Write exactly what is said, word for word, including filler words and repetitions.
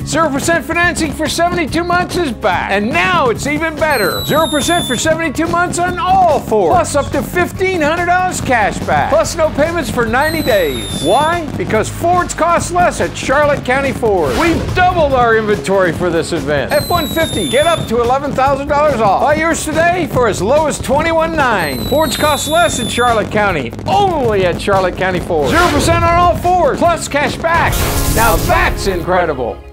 zero percent financing for seventy-two months is back. And now it's even better. zero percent for seventy-two months on all Fords. Plus up to fifteen hundred dollars cash back. Plus no payments for ninety days. Why? Because Fords cost less at Charlotte County Ford. We've doubled our inventory for this event. F one fifty, get up to eleven thousand dollars off. Buy yours today for as low as twenty-one nine. Fords cost less in Charlotte County. Only at Charlotte County Ford. zero percent on all Fords. Plus cash back. Now that's incredible.